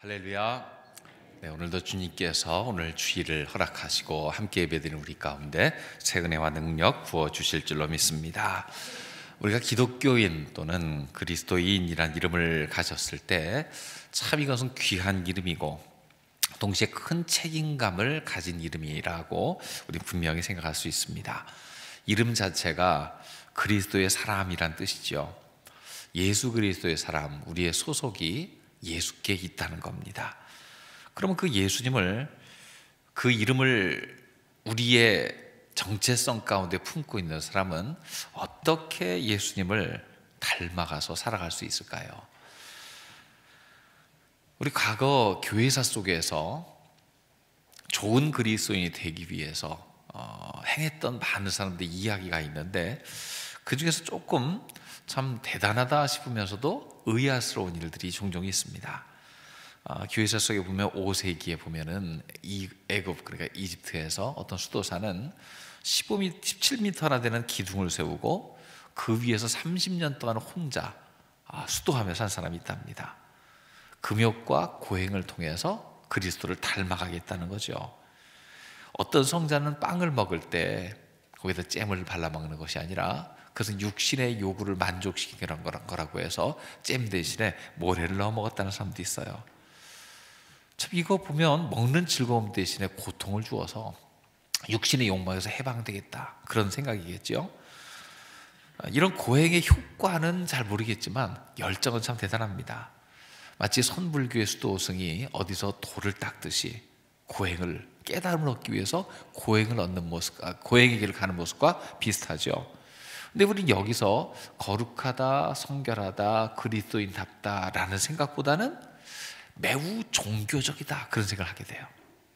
할렐루야. 네, 오늘도 주님께서 오늘 주일을 허락하시고 함께 예배드리는 우리 가운데 새 은혜와 능력 부어주실 줄로 믿습니다. 우리가 기독교인 또는 그리스도인이란 이름을 가졌을 때 참 이것은 귀한 이름이고 동시에 큰 책임감을 가진 이름이라고 우리 분명히 생각할 수 있습니다. 이름 자체가 그리스도의 사람이란 뜻이죠. 예수 그리스도의 사람, 우리의 소속이 예수께 있다는 겁니다. 그러면 그 예수님을, 그 이름을 우리의 정체성 가운데 품고 있는 사람은 어떻게 예수님을 닮아가서 살아갈 수 있을까요? 우리 과거 교회사 속에서 좋은 그리스도인이 되기 위해서 행했던 많은 사람들의 이야기가 있는데 그 중에서 조금 참 대단하다 싶으면서도 의아스러운 일들이 종종 있습니다. 교회사 속에 보면 5세기에 보면은 애굽, 그러니까 이집트에서 어떤 수도사는 17m나 되는 기둥을 세우고 그 위에서 30년 동안 혼자 수도하며 산 사람이 있답니다. 금욕과 고행을 통해서 그리스도를 닮아가겠다는 거죠. 어떤 성자는 빵을 먹을 때 거기다 잼을 발라 먹는 것이 아니라 그것은 육신의 요구를 만족시키는 거라고 해서 잼 대신에 모래를 넣어 먹었다는 사람도 있어요. 참 이거 보면 먹는 즐거움 대신에 고통을 주어서 육신의 욕망에서 해방되겠다 그런 생각이겠죠. 이런 고행의 효과는 잘 모르겠지만 열정은 참 대단합니다. 마치 선불교의 수도승이 어디서 돌을 닦듯이 고행을, 깨달음을 얻기 위해서 고행을 얻는 모습, 고행의 길을 가는 모습과 비슷하죠. 근데 우리는 여기서 거룩하다, 성결하다, 그리스도인답다라는 생각보다는 매우 종교적이다 그런 생각을 하게 돼요.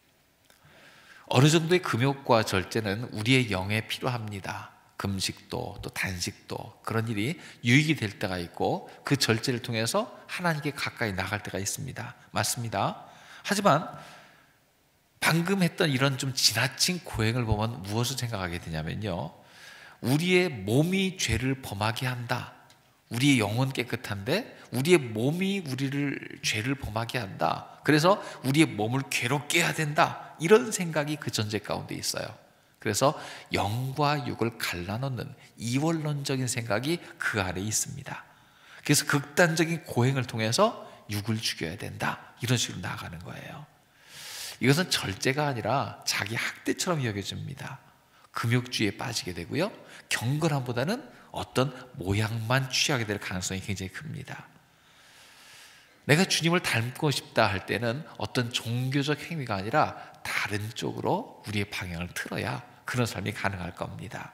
어느 정도의 금욕과 절제는 우리의 영에 필요합니다. 금식도 또 단식도 그런 일이 유익이 될 때가 있고 그 절제를 통해서 하나님께 가까이 나갈 때가 있습니다. 맞습니다. 하지만 방금 했던 이런 좀 지나친 고행을 보면 무엇을 생각하게 되냐면요, 우리의 몸이 죄를 범하게 한다. 우리의 영혼 깨끗한데 우리의 몸이 우리를 죄를 범하게 한다. 그래서 우리의 몸을 괴롭게 해야 된다. 이런 생각이 그 전제 가운데 있어요. 그래서 영과 육을 갈라놓는 이원론적인 생각이 그 안에 있습니다. 그래서 극단적인 고행을 통해서 육을 죽여야 된다. 이런 식으로 나아가는 거예요. 이것은 절제가 아니라 자기 학대처럼 여겨집니다. 금욕주의에 빠지게 되고요, 경건함보다는 어떤 모양만 취하게 될 가능성이 굉장히 큽니다. 내가 주님을 닮고 싶다 할 때는 어떤 종교적 행위가 아니라 다른 쪽으로 우리의 방향을 틀어야 그런 삶이 가능할 겁니다.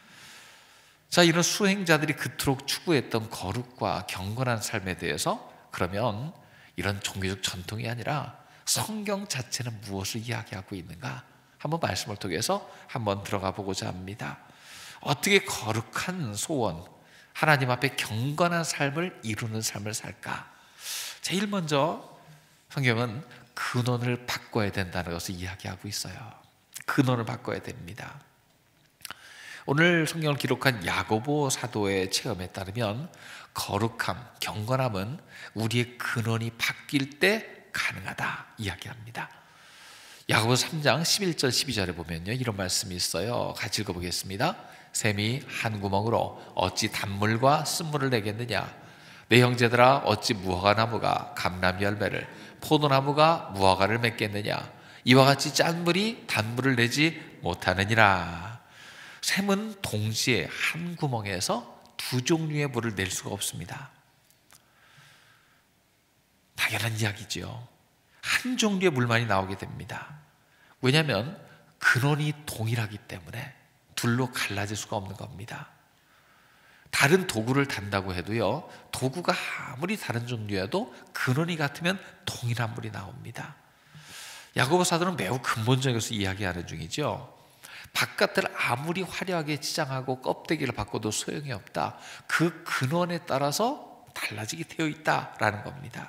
자, 이런 수행자들이 그토록 추구했던 거룩과 경건한 삶에 대해서 그러면 이런 종교적 전통이 아니라 성경 자체는 무엇을 이야기하고 있는가? 한번 말씀을 통해서 한번 들어가 보고자 합니다. 어떻게 거룩한 소원, 하나님 앞에 경건한 삶을 이루는 삶을 살까? 제일 먼저 성경은 근원을 바꿔야 된다는 것을 이야기하고 있어요. 근원을 바꿔야 됩니다. 오늘 성경을 기록한 야고보 사도의 체험에 따르면 거룩함, 경건함은 우리의 근원이 바뀔 때 가능하다 이야기합니다. 야고보서 3장 11절 12절에 보면요, 이런 말씀이 있어요. 같이 읽어보겠습니다. 샘이 한 구멍으로 어찌 단물과 쓴물을 내겠느냐? 내 형제들아, 어찌 무화과나무가 감람 열매를, 포도나무가 무화과를 맺겠느냐? 이와 같이 짠 물이 단물을 내지 못하느니라. 샘은 동시에 한 구멍에서 두 종류의 물을 낼 수가 없습니다. 당연한 이야기죠. 한 종류의 물만이 나오게 됩니다. 왜냐하면 근원이 동일하기 때문에 둘로 갈라질 수가 없는 겁니다. 다른 도구를 단다고 해도요, 도구가 아무리 다른 종류여도 근원이 같으면 동일한 물이 나옵니다. 야고보 사도는 매우 근본적에서 이야기하는 중이죠. 바깥을 아무리 화려하게 치장하고 껍데기를 바꿔도 소용이 없다. 그 근원에 따라서 달라지게 되어 있다라는 겁니다.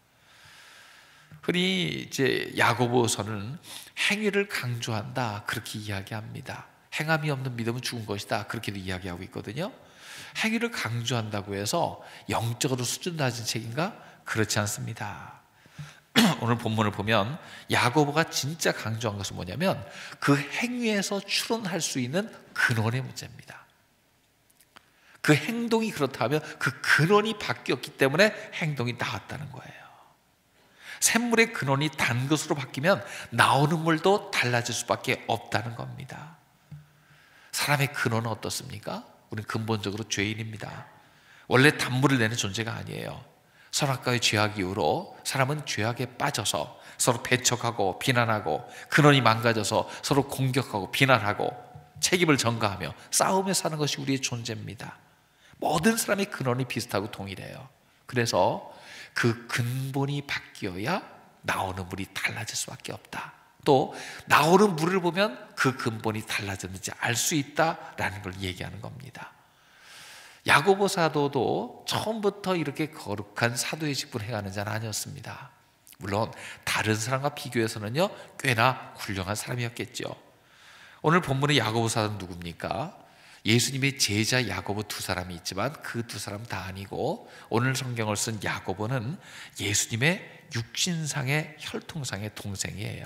흔히 이제 야고보서는 행위를 강조한다 그렇게 이야기합니다. 행함이 없는 믿음은 죽은 것이다 그렇게도 이야기하고 있거든요. 행위를 강조한다고 해서 영적으로 수준 낮은 책인가? 그렇지 않습니다. 오늘 본문을 보면 야고보가 진짜 강조한 것은 뭐냐면 그 행위에서 추론할 수 있는 근원의 문제입니다. 그 행동이 그렇다면 그 근원이 바뀌었기 때문에 행동이 나왔다는 거예요. 샘물의 근원이 단 것으로 바뀌면 나오는 물도 달라질 수밖에 없다는 겁니다. 사람의 근원은 어떻습니까? 우리는 근본적으로 죄인입니다. 원래 단물을 내는 존재가 아니에요. 선악과의 죄악 이후로 사람은 죄악에 빠져서 서로 배척하고 비난하고 근원이 망가져서 서로 공격하고 비난하고 책임을 전가하며 싸우며 사는 것이 우리의 존재입니다. 모든 사람의 근원이 비슷하고 동일해요. 그래서 그 근본이 바뀌어야 나오는 물이 달라질 수밖에 없다. 또 나오는 물을 보면 그 근본이 달라졌는지 알 수 있다라는 걸 얘기하는 겁니다. 야고보 사도도 처음부터 이렇게 거룩한 사도의 직분을 해가는 자는 아니었습니다. 물론 다른 사람과 비교해서는요 꽤나 훌륭한 사람이었겠죠. 오늘 본문의 야고보 사도는 누굽니까? 예수님의 제자 야고보 두 사람이 있지만 그 두 사람 다 아니고, 오늘 성경을 쓴 야고보는 예수님의 육신상의 혈통상의 동생이에요.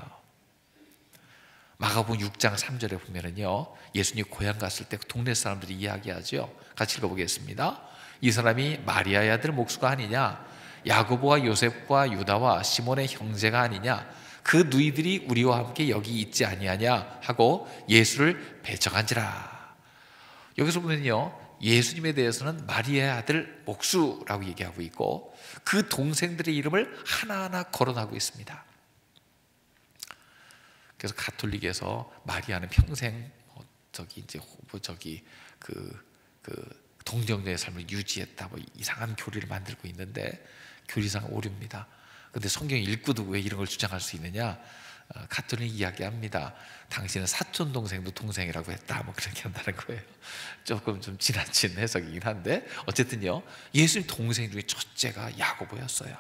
마가복음 6장 3절에 보면은요, 예수님 고향 갔을 때 동네 사람들이 이야기하죠. 같이 읽어보겠습니다. 이 사람이 마리아의 아들 목수가 아니냐? 야고보와 요셉과 유다와 시몬의 형제가 아니냐? 그 누이들이 우리와 함께 여기 있지 아니하냐? 하고 예수를 배척한지라. 여기서 보면요, 예수님에 대해서는 마리아의 아들 목수라고 얘기하고 있고 그 동생들의 이름을 하나하나 거론하고 있습니다. 그래서 가톨릭에서 마리아는 평생 동정녀의 삶을 유지했다, 이상한 교리를 만들고 있는데 교리상 오류입니다. 그런데 성경 읽고도 왜 이런 걸 주장할 수 있느냐? 가톨릭 이야기합니다. 당신은 사촌 동생도 동생이라고 했다, 그렇게 한다는 거예요. 조금 좀 지나친 해석이긴 한데 어쨌든요, 예수님 동생 중에 첫째가 야고보였어요.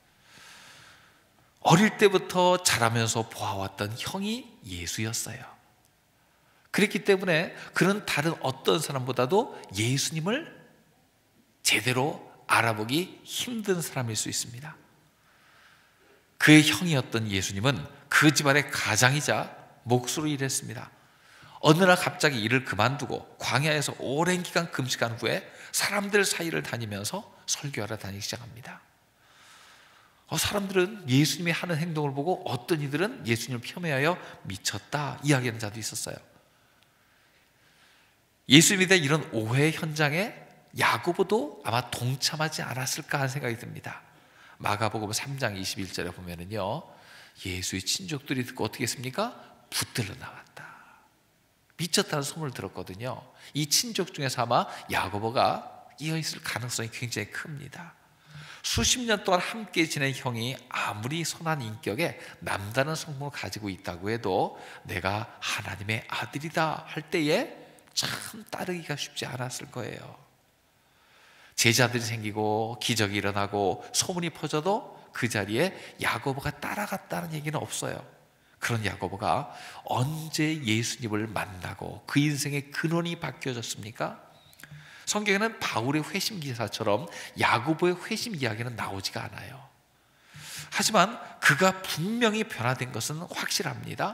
어릴 때부터 자라면서 보아왔던 형이 예수였어요. 그랬기 때문에 그는 다른 어떤 사람보다도 예수님을 제대로 알아보기 힘든 사람일 수 있습니다. 그의 형이었던 예수님은 그 집안의 가장이자 목수로 일했습니다. 어느 날 갑자기 일을 그만두고 광야에서 오랜 기간 금식한 후에 사람들 사이를 다니면서 설교하러 다니기 시작합니다. 사람들은 예수님이 하는 행동을 보고 어떤 이들은 예수님을 폄훼하여 미쳤다 이야기하는 자도 있었어요. 예수님에 대한 이런 오해 현장에 야고보도 아마 동참하지 않았을까 하는 생각이 듭니다. 마가복음 3장 21절에 보면은요, 예수의 친족들이 듣고 어떻게 했습니까? 붙들러 나왔다. 미쳤다는 소문을 들었거든요. 이 친족 중에서 아마 야고보가 이어있을 가능성이 굉장히 큽니다. 수십 년 동안 함께 지낸 형이 아무리 선한 인격에 남다른 성품을 가지고 있다고 해도 내가 하나님의 아들이다 할 때에 참 따르기가 쉽지 않았을 거예요. 제자들이 생기고 기적이 일어나고 소문이 퍼져도 그 자리에 야고보가 따라갔다는 얘기는 없어요. 그런 야고보가 언제 예수님을 만나고 그 인생의 근원이 바뀌어졌습니까? 성경에는 바울의 회심 기사처럼 야고보의 회심 이야기는 나오지가 않아요. 하지만 그가 분명히 변화된 것은 확실합니다.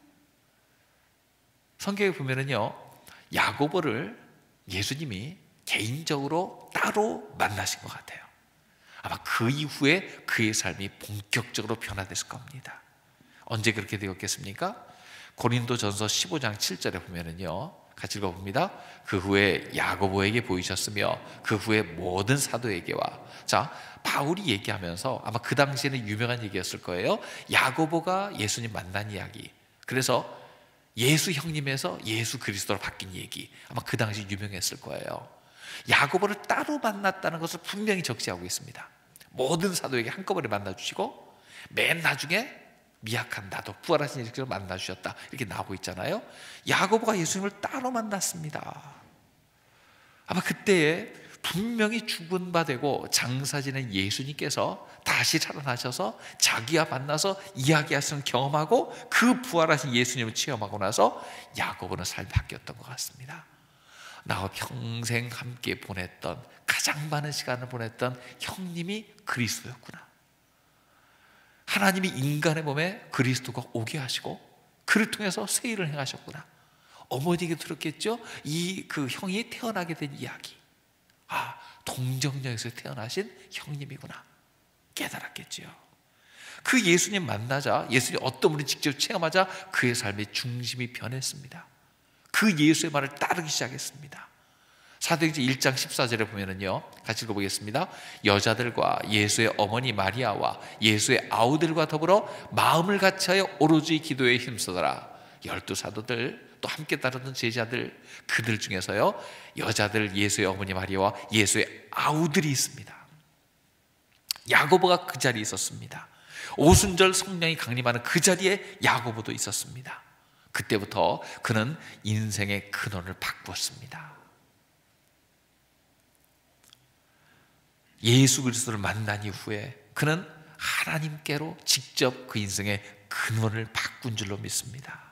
성경에 보면은요, 야고보를 예수님이 개인적으로 따로 만나신 것 같아요. 아마 그 이후에 그의 삶이 본격적으로 변화됐을 겁니다. 언제 그렇게 되었겠습니까? 고린도전서 15장 7절에 보면은요, 같이 읽어봅니다. 그 후에 야고보에게 보이셨으며 그 후에 모든 사도에게와. 자, 바울이 얘기하면서 아마 그 당시에는 유명한 얘기였을 거예요. 야고보가 예수님 만난 이야기, 그래서 예수 형님에서 예수 그리스도로 바뀐 얘기, 아마 그 당시 유명했을 거예요. 야고보를 따로 만났다는 것을 분명히 적시하고 있습니다. 모든 사도에게 한꺼번에 만나주시고 맨 나중에 미약한 나도 부활하신 예수를 만나주셨다 이렇게 나오고 있잖아요. 야고보가 예수님을 따로 만났습니다. 아마 그때에 분명히 죽은 바 되고 장사 지낸 예수님께서 다시 살아나셔서 자기와 만나서 이야기하시는 경험하고 그 부활하신 예수님을 체험하고 나서 야고보는 삶이 바뀌었던 것 같습니다. 나와 평생 함께 보냈던, 가장 많은 시간을 보냈던 형님이 그리스도였구나. 하나님이 인간의 몸에 그리스도가 오게 하시고 그를 통해서 새 일을 행하셨구나. 어머니에게 들었겠죠? 그 형이 태어나게 된 이야기. 아, 동정녀에서 태어나신 형님이구나 깨달았겠죠. 그 예수님 만나자, 예수님 어떤 분이 직접 체험하자 그의 삶의 중심이 변했습니다. 그 예수의 말을 따르기 시작했습니다. 사도행전 1장 14절에 보면은요, 같이 읽어보겠습니다. 여자들과 예수의 어머니 마리아와 예수의 아우들과 더불어 마음을 같이하여 오로지 기도에 힘쓰더라. 12사도들 또 함께 따르던 제자들, 그들 중에서요 여자들, 예수의 어머니 마리아와 예수의 아우들이 있습니다. 야고보가 그 자리에 있었습니다. 오순절 성령이 강림하는 그 자리에 야고보도 있었습니다. 그때부터 그는 인생의 근원을 바꾸었습니다. 예수 그리스도를 만난 이후에 그는 하나님께로 직접 그 인생의 근원을 바꾼 줄로 믿습니다.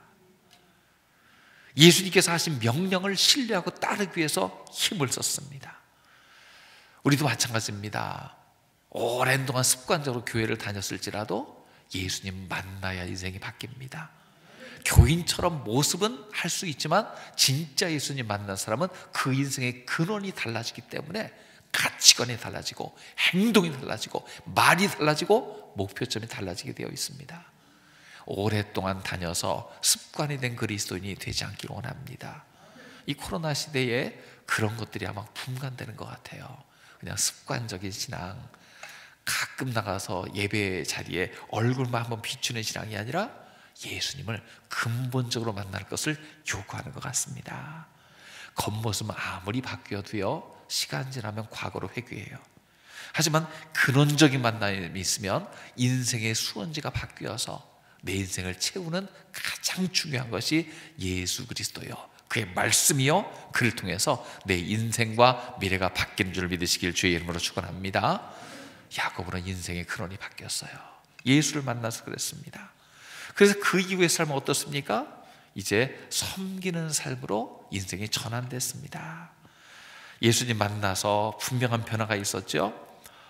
예수님께서 하신 명령을 신뢰하고 따르기 위해서 힘을 썼습니다. 우리도 마찬가지입니다. 오랜 동안 습관적으로 교회를 다녔을지라도 예수님 만나야 인생이 바뀝니다. 교인처럼 모습은 할 수 있지만 진짜 예수님 만난 사람은 그 인생의 근원이 달라지기 때문에 가치관이 달라지고 행동이 달라지고 말이 달라지고 목표점이 달라지게 되어 있습니다. 오랫동안 다녀서 습관이 된 그리스도인이 되지 않기를 원합니다. 이 코로나 시대에 그런 것들이 아마 분간되는 것 같아요. 그냥 습관적인 신앙, 가끔 나가서 예배 자리에 얼굴만 한번 비추는 신앙이 아니라 예수님을 근본적으로 만날 것을 요구하는 것 같습니다. 겉모습은 아무리 바뀌어도요 시간 지나면 과거로 회귀해요. 하지만 근원적인 만남이 있으면 인생의 수원지가 바뀌어서 내 인생을 채우는 가장 중요한 것이 예수 그리스도요, 그의 말씀이요, 그를 통해서 내 인생과 미래가 바뀌는 줄 믿으시길 주의 이름으로 축원합니다. 야고보는 인생의 근원이 바뀌었어요. 예수를 만나서 그랬습니다. 그래서 그 이후의 삶은 어떻습니까? 이제 섬기는 삶으로 인생이 전환됐습니다. 예수님 만나서 분명한 변화가 있었죠.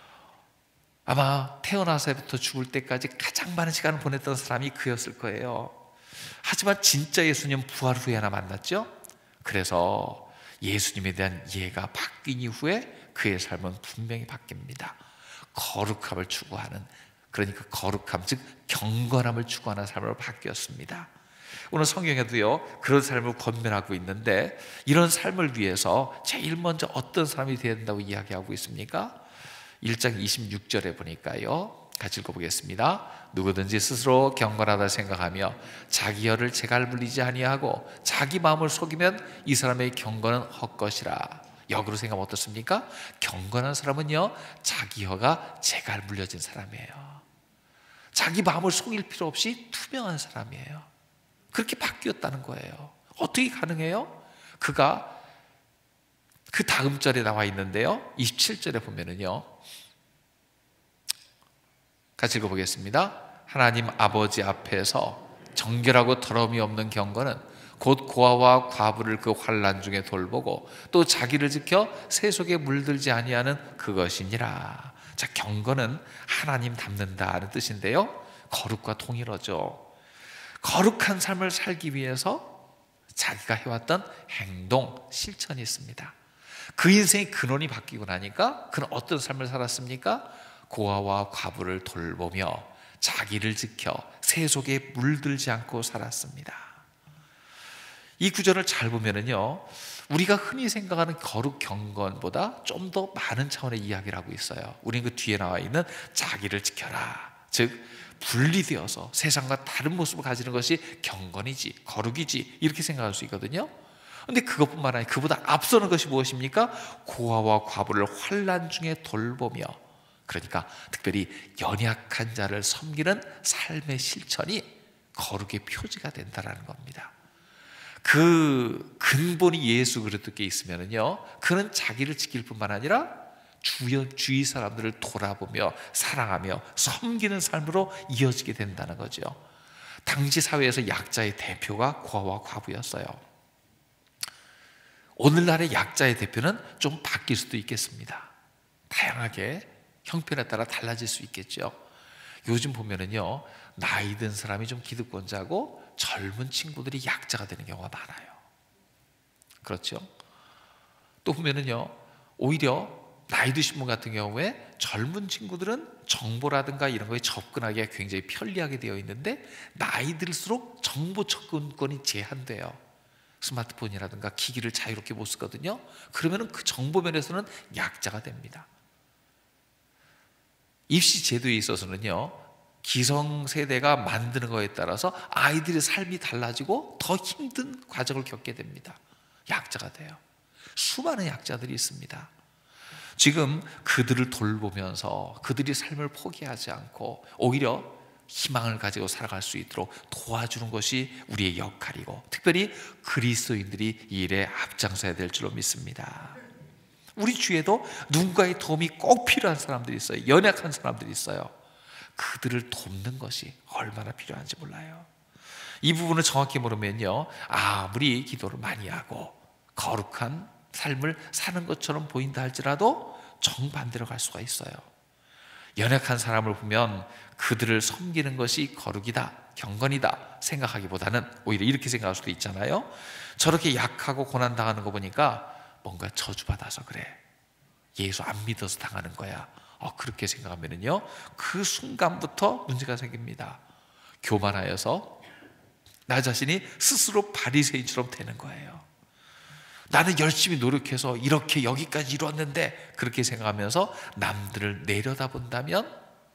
아마 태어나서부터 죽을 때까지 가장 많은 시간을 보냈던 사람이 그였을 거예요. 하지만 진짜 예수님 부활 후에 하나 만났죠. 그래서 예수님에 대한 이해가 바뀐 이후에 그의 삶은 분명히 바뀝니다. 거룩함을 추구하는, 그러니까 거룩함, 즉 경건함을 추구하는 삶으로 바뀌었습니다. 오늘 성경에도요 그런 삶을 권면하고 있는데, 이런 삶을 위해서 제일 먼저 어떤 사람이 되어야 된다고 이야기하고 있습니까? 1장 26절에 보니까요, 같이 읽어보겠습니다. 누구든지 스스로 경건하다 생각하며 자기 혀를 재갈 불리지 아니하고 자기 마음을 속이면 이 사람의 경건은 헛것이라. 역으로 생각하면 어떻습니까? 경건한 사람은요 자기 혀가 재갈 물려진 사람이에요. 자기 마음을 속일 필요 없이 투명한 사람이에요. 그렇게 바뀌었다는 거예요. 어떻게 가능해요? 그가 그 다음 절에 나와 있는데요, 27절에 보면은요, 같이 읽어보겠습니다. 하나님 아버지 앞에서 정결하고 더러움이 없는 경건은 곧 고아와 과부를 그 환난 중에 돌보고 또 자기를 지켜 세속에 물들지 아니하는 그것이니라. 자, 경건은 하나님 닮는다는 뜻인데요, 거룩과 동일하죠. 거룩한 삶을 살기 위해서 자기가 해왔던 행동, 실천이 있습니다. 그 인생의 근원이 바뀌고 나니까 그는 어떤 삶을 살았습니까? 고아와 과부를 돌보며 자기를 지켜 세속에 물들지 않고 살았습니다. 이 구절을 잘 보면은요, 우리가 흔히 생각하는 거룩 경건보다 좀 더 많은 차원의 이야기를 하고 있어요. 우리는 그 뒤에 나와 있는 자기를 지켜라, 즉 분리되어서 세상과 다른 모습을 가지는 것이 경건이지, 거룩이지, 이렇게 생각할 수 있거든요. 그런데 그것뿐만 아니라 그보다 앞서는 것이 무엇입니까? 고아와 과부를 환난 중에 돌보며, 그러니까 특별히 연약한 자를 섬기는 삶의 실천이 거룩의 표지가 된다는 겁니다. 그 근본이 예수 그리스도께 있으면요, 그는 자기를 지킬 뿐만 아니라 주위 사람들을 돌아보며 사랑하며 섬기는 삶으로 이어지게 된다는 거죠. 당시 사회에서 약자의 대표가 고아와 과부였어요. 오늘날의 약자의 대표는 좀 바뀔 수도 있겠습니다. 다양하게 형편에 따라 달라질 수 있겠죠. 요즘 보면은요, 나이 든 사람이 좀 기득권자고 젊은 친구들이 약자가 되는 경우가 많아요. 그렇죠? 또 보면은요, 오히려 나이 드신 분 같은 경우에 젊은 친구들은 정보라든가 이런 거에 접근하기가 굉장히 편리하게 되어 있는데, 나이 들수록 정보 접근권이 제한돼요. 스마트폰이라든가 기기를 자유롭게 못 쓰거든요. 그러면 그 정보 면에서는 약자가 됩니다. 입시 제도에 있어서는요, 기성세대가 만드는 거에 따라서 아이들의 삶이 달라지고 더 힘든 과정을 겪게 됩니다. 약자가 돼요. 수많은 약자들이 있습니다. 지금 그들을 돌보면서 그들이 삶을 포기하지 않고 오히려 희망을 가지고 살아갈 수 있도록 도와주는 것이 우리의 역할이고, 특별히 그리스도인들이 이 일에 앞장서야 될 줄로 믿습니다. 우리 주위에도 누군가의 도움이 꼭 필요한 사람들이 있어요. 연약한 사람들이 있어요. 그들을 돕는 것이 얼마나 필요한지 몰라요. 이 부분을 정확히 모르면요, 아무리 기도를 많이 하고 거룩한 삶을 사는 것처럼 보인다 할지라도 정반대로 갈 수가 있어요. 연약한 사람을 보면 그들을 섬기는 것이 거룩이다, 경건이다 생각하기보다는 오히려 이렇게 생각할 수도 있잖아요. 저렇게 약하고 고난당하는 거 보니까 뭔가 저주받아서 그래, 예수 안 믿어서 당하는 거야, 그렇게 생각하면은요, 그 순간부터 문제가 생깁니다. 교만하여서 나 자신이 스스로 바리새인처럼 되는 거예요. 나는 열심히 노력해서 이렇게 여기까지 이루었는데, 그렇게 생각하면서 남들을 내려다본다면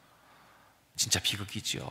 진짜 비극이죠.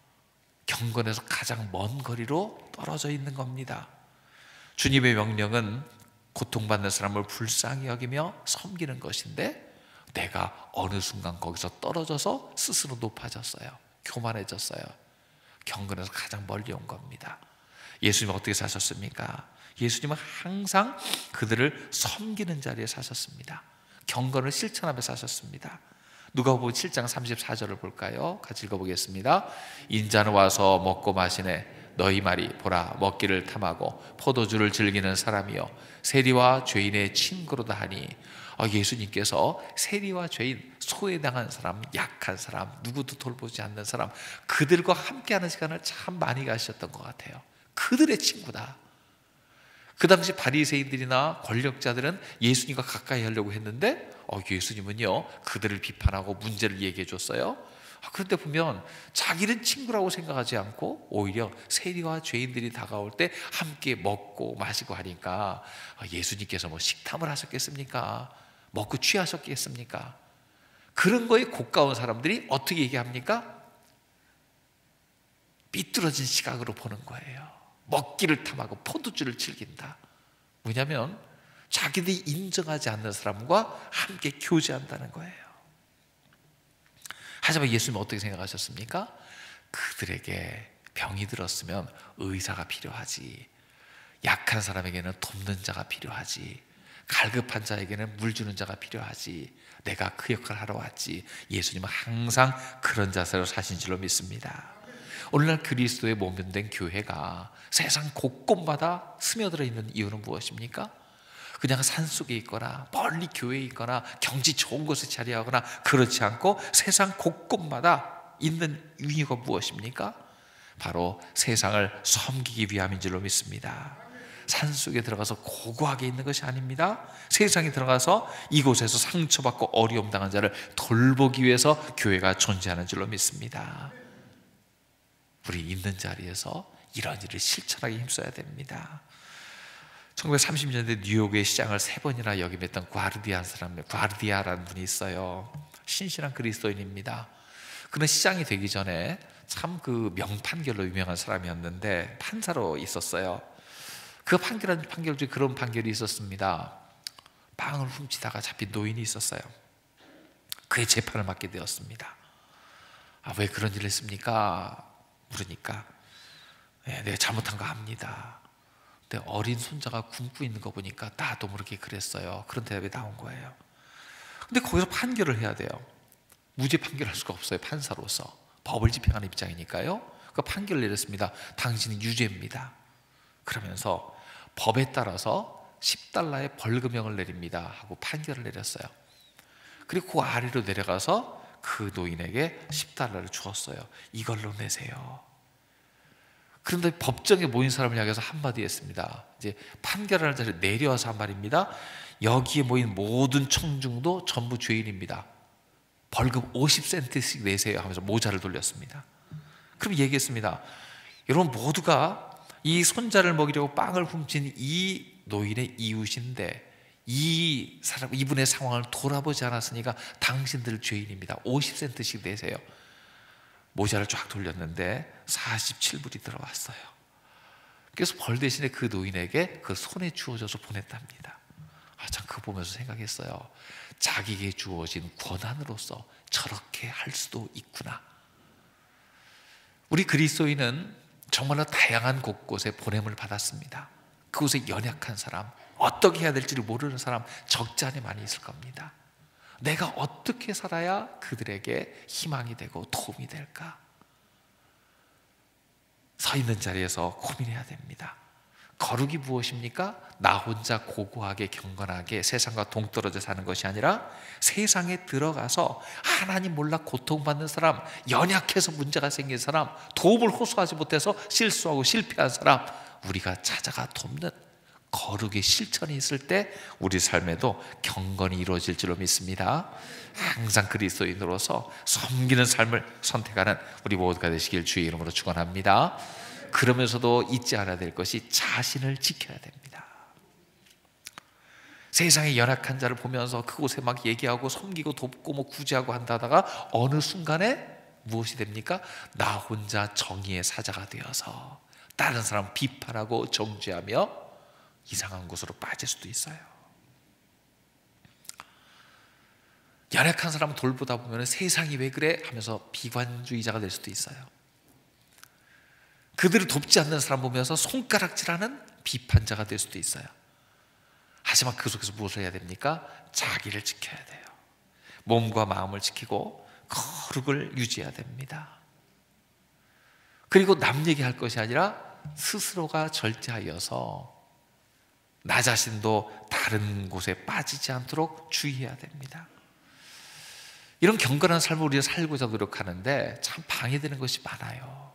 경건에서 가장 먼 거리로 떨어져 있는 겁니다. 주님의 명령은 고통받는 사람을 불쌍히 여기며 섬기는 것인데, 내가 어느 순간 거기서 떨어져서 스스로 높아졌어요. 교만해졌어요. 경건에서 가장 멀리 온 겁니다. 예수님은 어떻게 사셨습니까? 예수님은 항상 그들을 섬기는 자리에 사셨습니다. 경건을 실천하며 사셨습니다. 누가복음 7장 34절을 볼까요? 같이 읽어보겠습니다. 인자는 와서 먹고 마시네. 너희 말이 보라, 먹기를 탐하고 포도주를 즐기는 사람이요 세리와 죄인의 친구로다 하니, 예수님께서 세리와 죄인, 소외당한 사람, 약한 사람, 누구도 돌보지 않는 사람, 그들과 함께하는 시간을 참 많이 가셨던 것 같아요. 그들의 친구다. 그 당시 바리새인들이나 권력자들은 예수님과 가까이 하려고 했는데 예수님은요, 그들을 비판하고 문제를 얘기해 줬어요. 그런데 보면 자기는 친구라고 생각하지 않고 오히려 세리와 죄인들이 다가올 때 함께 먹고 마시고 하니까, 예수님께서 뭐 식탐을 하셨겠습니까? 먹고 취하셨겠습니까? 그런 거에 고가운 사람들이 어떻게 얘기합니까? 삐뚤어진 시각으로 보는 거예요. 먹기를 탐하고 포도주를 즐긴다. 뭐냐면 자기들이 인정하지 않는 사람과 함께 교제한다는 거예요. 하지만 예수님은 어떻게 생각하셨습니까? 그들에게 병이 들었으면 의사가 필요하지, 약한 사람에게는 돕는 자가 필요하지, 갈급한 자에게는 물 주는 자가 필요하지, 내가 그 역할을 하러 왔지. 예수님은 항상 그런 자세로 사신 줄로 믿습니다. 오늘날 그리스도의 몸이 된 교회가 세상 곳곳마다 스며들어 있는 이유는 무엇입니까? 그냥 산속에 있거나 멀리 교회에 있거나 경치 좋은 곳에 자리하거나 그렇지 않고 세상 곳곳마다 있는 이유가 무엇입니까? 바로 세상을 섬기기 위함인 줄로 믿습니다. 산속에 들어가서 고고하게 있는 것이 아닙니다. 세상에 들어가서 이곳에서 상처받고 어려움 당한 자를 돌보기 위해서 교회가 존재하는 줄로 믿습니다. 우리 있는 자리에서 이런 일을 실천하게 힘써야 됩니다. 1930년대 뉴욕의 시장을 3번이나 역임했던 과르디아라는 분이 있어요. 신실한 그리스도인입니다. 그는 시장이 되기 전에 참 그 명판결로 유명한 사람이었는데 판사로 있었어요. 그 판결 중에 그런 판결이 있었습니다. 빵을 훔치다가 잡힌 노인이 있었어요. 그의 재판을 맡게 되었습니다. 왜 그런 일을 했습니까? 물으니까 내가 잘못한 거 압니다. 근데 어린 손자가 굶고 있는 거 보니까 나도 모르게 그랬어요. 그런 대답이 나온 거예요. 근데 거기서 판결을 해야 돼요. 무죄 판결할 수가 없어요. 판사로서 법을 집행하는 입장이니까요. 그 판결을 내렸습니다. 당신은 유죄입니다. 그러면서 법에 따라서 $10의 벌금형을 내립니다 하고 판결을 내렸어요. 그리고 그 아래로 내려가서 그 노인에게 10달러를 주었어요. 이걸로 내세요. 그런데 법정에 모인 사람을 향해서 한마디 했습니다. 이제 판결하는 자리에 내려와서 한 말입니다. 여기에 모인 모든 청중도 전부 죄인입니다. 벌금 50센트씩 내세요 하면서 모자를 돌렸습니다. 그럼 얘기했습니다. 여러분 모두가 이 손자를 먹이려고 빵을 훔친 이 노인의 이웃인데 이분의 상황을 돌아보지 않았으니까 당신들 죄인입니다. 50센트씩 내세요. 모자를 쫙 돌렸는데 47불이 들어왔어요. 그래서 벌 대신에 그 노인에게 그 손에 주어져서 보냈답니다. 참 그거 보면서 생각했어요. 자기에게 주어진 권한으로서 저렇게 할 수도 있구나. 우리 그리스도인은 정말로 다양한 곳곳에 보냄을 받았습니다. 그곳에 연약한 사람, 어떻게 해야 될지를 모르는 사람 적지 않게 많이 있을 겁니다. 내가 어떻게 살아야 그들에게 희망이 되고 도움이 될까? 서 있는 자리에서 고민해야 됩니다. 거룩이 무엇입니까? 나 혼자 고고하게 경건하게 세상과 동떨어져 사는 것이 아니라 세상에 들어가서 하나님 몰라 고통받는 사람, 연약해서 문제가 생긴 사람, 도움을 호소하지 못해서 실수하고 실패한 사람, 우리가 찾아가 돕는 거룩의 실천이 있을 때 우리 삶에도 경건이 이루어질 줄로 믿습니다. 항상 그리스도인으로서 섬기는 삶을 선택하는 우리 모두가 되시길 주의 이름으로 축원합니다. 그러면서도 잊지 않아야 될 것이 자신을 지켜야 됩니다. 세상의 연약한 자를 보면서 그곳에 막 얘기하고 섬기고 돕고 뭐 구제하고 한다다가 어느 순간에 무엇이 됩니까? 나 혼자 정의의 사자가 되어서 다른 사람 비판하고 정죄하며 이상한 곳으로 빠질 수도 있어요. 연약한 사람을 돌보다 보면 세상이 왜 그래? 하면서 비관주의자가 될 수도 있어요. 그들을 돕지 않는 사람 보면서 손가락질하는 비판자가 될 수도 있어요. 하지만 그 속에서 무엇을 해야 됩니까? 자기를 지켜야 돼요. 몸과 마음을 지키고 거룩을 유지해야 됩니다. 그리고 남 얘기할 것이 아니라 스스로가 절제하여서 나 자신도 다른 곳에 빠지지 않도록 주의해야 됩니다. 이런 경건한 삶을 우리가 살고자 노력하는데 참 방해되는 것이 많아요.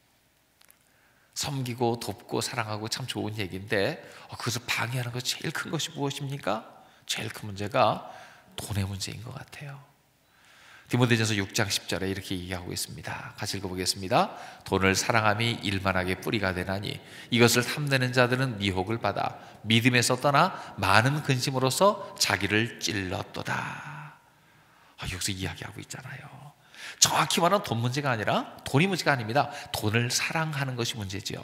섬기고 돕고 사랑하고 참 좋은 얘기인데 그것을 방해하는 것 제일 큰 것이 무엇입니까? 제일 큰 문제가 돈의 문제인 것 같아요. 디모데전서 6장 10절에 이렇게 얘기하고 있습니다. 같이 읽어보겠습니다. 돈을 사랑함이 일만하게 뿌리가 되나니 이것을 탐내는 자들은 미혹을 받아 믿음에서 떠나 많은 근심으로써 자기를 찔렀도다. 여기서 이야기하고 있잖아요. 정확히 말하면 돈 문제가 아니라 돈이 문제가 아닙니다. 돈을 사랑하는 것이 문제죠.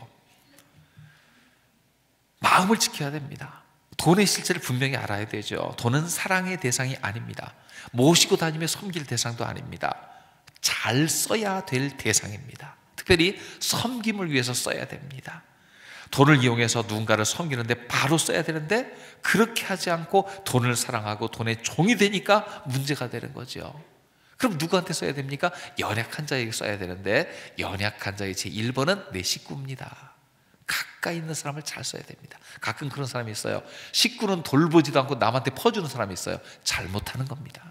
마음을 지켜야 됩니다. 돈의 실체를 분명히 알아야 되죠. 돈은 사랑의 대상이 아닙니다. 모시고 다니며 섬길 대상도 아닙니다. 잘 써야 될 대상입니다. 특별히 섬김을 위해서 써야 됩니다. 돈을 이용해서 누군가를 섬기는데 바로 써야 되는데 그렇게 하지 않고 돈을 사랑하고 돈의 종이 되니까 문제가 되는 거죠. 그럼 누구한테 써야 됩니까? 연약한 자에게 써야 되는데 연약한 자의 제1번은 내 식구입니다. 가까이 있는 사람을 잘 써야 됩니다. 가끔 그런 사람이 있어요. 식구는 돌보지도 않고 남한테 퍼주는 사람이 있어요. 잘못하는 겁니다.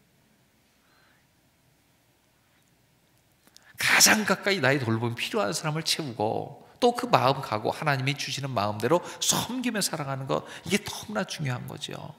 가장 가까이 나의 돌봄이 필요한 사람을 채우고 또 그 마음 가고 하나님이 주시는 마음대로 섬기며 살아가는 것, 이게 너무나 중요한 거죠.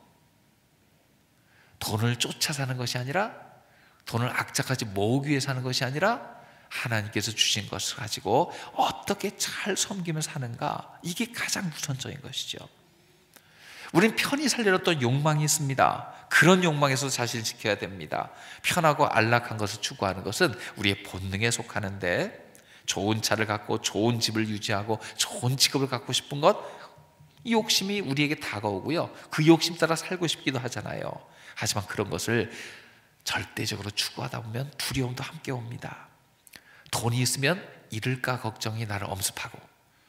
돈을 쫓아 사는 것이 아니라, 돈을 악착같이 모으기 위해 사는 것이 아니라 하나님께서 주신 것을 가지고 어떻게 잘 섬기며 사는가, 이게 가장 우선적인 것이죠. 우린 편히 살려는 또 욕망이 있습니다. 그런 욕망에서 자신을 지켜야 됩니다. 편하고 안락한 것을 추구하는 것은 우리의 본능에 속하는데, 좋은 차를 갖고 좋은 집을 유지하고 좋은 직업을 갖고 싶은 것, 이 욕심이 우리에게 다가오고요, 그 욕심 따라 살고 싶기도 하잖아요. 하지만 그런 것을 절대적으로 추구하다 보면 두려움도 함께 옵니다. 돈이 있으면 잃을까 걱정이 나를 엄습하고,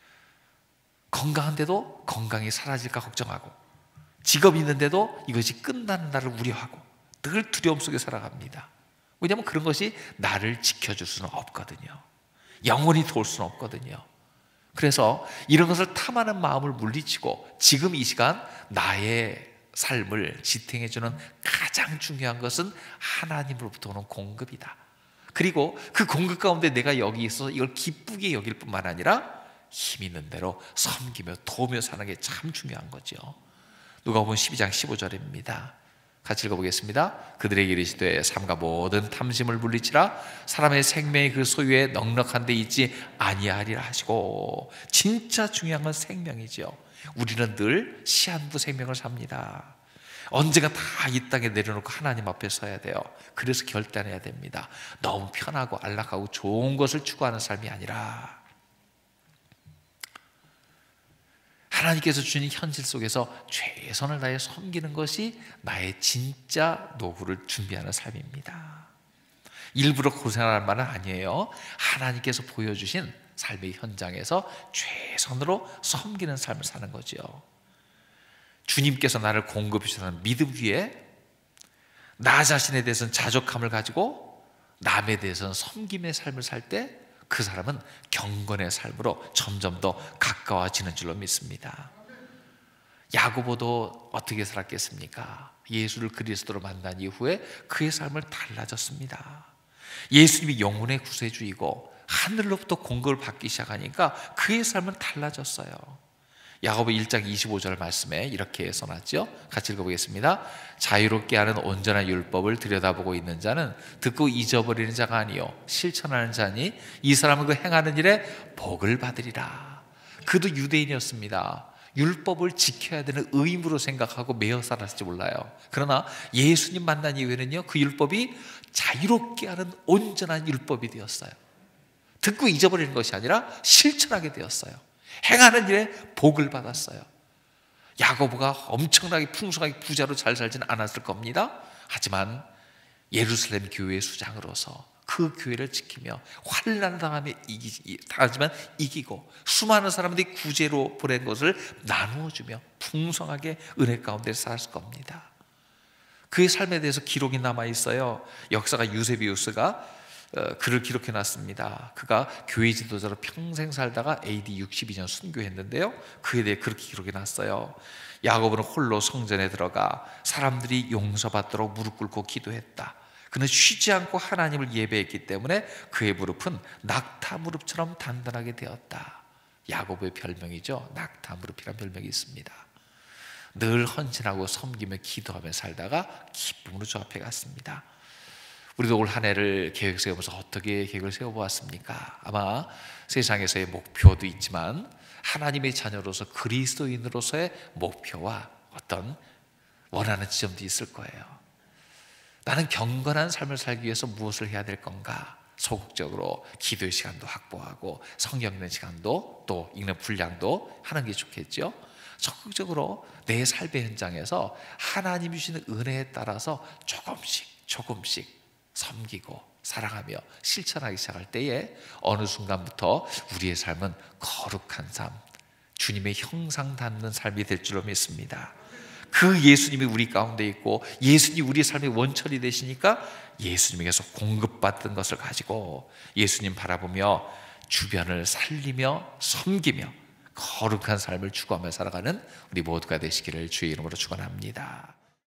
건강한데도 건강이 사라질까 걱정하고, 직업이 있는데도 이것이 끝나는 날을 우려하고 늘 두려움 속에 살아갑니다. 왜냐하면 그런 것이 나를 지켜줄 수는 없거든요. 영원히 도울 수는 없거든요. 그래서 이런 것을 탐하는 마음을 물리치고 지금 이 시간 나의 삶을 지탱해주는 가장 중요한 것은 하나님으로부터 오는 공급이다. 그리고 그 공급 가운데 내가 여기 있어서 이걸 기쁘게 여길 뿐만 아니라 힘 있는 대로 섬기며 도우며 사는 게 참 중요한 거죠. 누가복음 12장 15절입니다. 같이 읽어보겠습니다. 그들에게 이르시되 삼가 모든 탐심을 물리치라. 사람의 생명이 그 소유에 넉넉한 데 있지 아니하리라 하시고. 진짜 중요한 건 생명이죠. 우리는 늘 시한부 생명을 삽니다. 언젠가 다 이 땅에 내려놓고 하나님 앞에 서야 돼요. 그래서 결단해야 됩니다. 너무 편하고 안락하고 좋은 것을 추구하는 삶이 아니라 하나님께서 주신 현실 속에서 최선을 다해 섬기는 것이 나의 진짜 노후를 준비하는 삶입니다. 일부러 고생하는 말은 아니에요. 하나님께서 보여주신 삶의 현장에서 최선으로 섬기는 삶을 사는 거죠. 주님께서 나를 공급해 주시는 믿음 위에 나 자신에 대해서는 자족함을 가지고 남에 대해서는 섬김의 삶을 살 때 그 사람은 경건의 삶으로 점점 더 가까워지는 줄로 믿습니다. 야고보도 어떻게 살았겠습니까? 예수를 그리스도로 만난 이후에 그의 삶을 달라졌습니다. 예수님이 영혼의 구세주이고 하늘로부터 공급을 받기 시작하니까 그의 삶은 달라졌어요. 야고보 1장 25절 말씀에 이렇게 써놨죠. 같이 읽어보겠습니다. 자유롭게 하는 온전한 율법을 들여다보고 있는 자는 듣고 잊어버리는 자가 아니요 실천하는 자니 이 사람은 그 행하는 일에 복을 받으리라. 그도 유대인이었습니다. 율법을 지켜야 되는 의무로 생각하고 매어 살았을지 몰라요. 그러나 예수님 만난 이후에는요, 그 율법이 자유롭게 하는 온전한 율법이 되었어요. 듣고 잊어버리는 것이 아니라 실천하게 되었어요. 행하는 일에 복을 받았어요. 야고보가 엄청나게 풍성하게 부자로 잘 살지는 않았을 겁니다. 하지만 예루살렘 교회의 수장으로서 그 교회를 지키며 환난 당하지만 이기고 수많은 사람들이 구제로 보낸 것을 나누어주며 풍성하게 은혜 가운데 살았을 겁니다. 그의 삶에 대해서 기록이 남아있어요. 역사가 유세비우스가 글을 기록해 놨습니다. 그가 교회 지도자로 평생 살다가 AD 62년 순교했는데요, 그에 대해 그렇게 기록해 놨어요. 야고보는 홀로 성전에 들어가 사람들이 용서받도록 무릎 꿇고 기도했다. 그는 쉬지 않고 하나님을 예배했기 때문에 그의 무릎은 낙타 무릎처럼 단단하게 되었다. 야고보의 별명이죠. 낙타 무릎이라는 별명이 있습니다. 늘 헌신하고 섬기며 기도하며 살다가 기쁨으로 주 앞에 갔습니다. 우리도 올 한 해를 계획 세우면서 어떻게 계획을 세워보았습니까? 아마 세상에서의 목표도 있지만 하나님의 자녀로서 그리스도인으로서의 목표와 어떤 원하는 지점도 있을 거예요. 나는 경건한 삶을 살기 위해서 무엇을 해야 될 건가? 소극적으로 기도의 시간도 확보하고 성경 읽는 시간도 또 읽는 분량도 하는 게 좋겠죠. 적극적으로 내 삶의 현장에서 하나님이 주시는 은혜에 따라서 조금씩 섬기고 사랑하며 실천하기 시작할 때에 어느 순간부터 우리의 삶은 거룩한 삶, 주님의 형상 닮는 삶이 될 줄로 믿습니다. 그 예수님이 우리 가운데 있고 예수님이 우리의 삶의 원천이 되시니까 예수님에게서 공급받던 것을 가지고 예수님 바라보며 주변을 살리며 섬기며 거룩한 삶을 추구하며 살아가는 우리 모두가 되시기를 주의 이름으로 축원합니다.